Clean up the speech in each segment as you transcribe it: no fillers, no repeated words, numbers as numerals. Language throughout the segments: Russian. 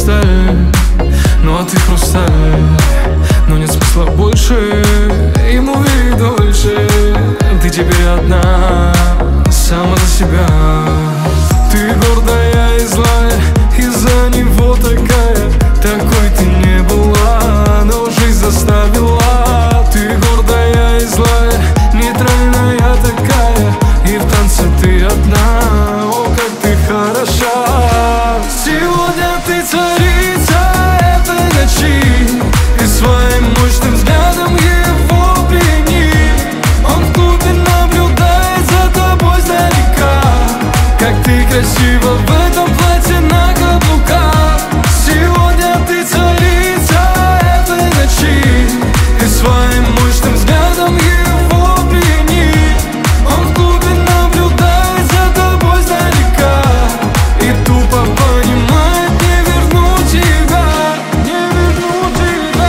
хрусталь, ну а ты хрусталь. Но нет смысла больше ему верить дольше. Ты теперь одна, сама за себя. Ты гордая и злая, из-за него такая. Такой ты не была, но жизнь заставила. Ты гордая и злая, нейтральная такая. И в танце ты одна, о, как ты хороша. Сегодня ты царица этой ночи, и своим мощным взглядом его плени. Он в клубе наблюдает за тобой сдалека. Как ты красива в этом платье на каблуках. Сегодня ты царица этой ночи, и своим мощным взглядом его плени. Он в клубе наблюдает за тобой сдалека и тупо понимает, не вернуть тебя, не вернуть тебя.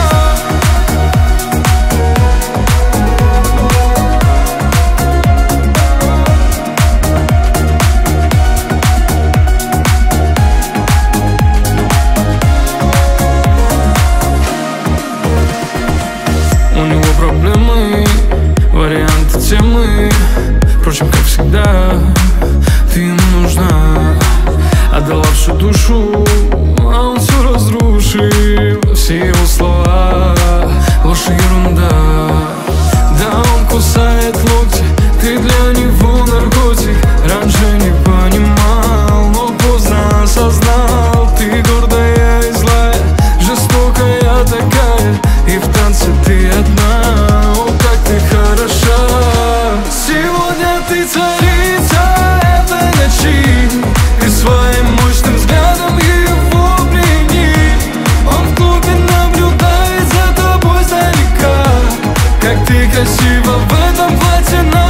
У него проблемы, варианты темы. Впрочем, как всегда, ты ему нужна. Отдала всю душу, а он все разрушил. Все его слова — ложь и ерунда. Да, он кусает локти, ты для него наркотик. Раньше не понимал, но поздно осознал. Ты гордая и злая, жестокая такая. И в танце ты одна, о, как ты хороша. Сегодня ты царица этой ночи, и своим мощным взглядом его плени. Он в клубе наблюдает за тобой сдалека. Как ты красива в этом платье на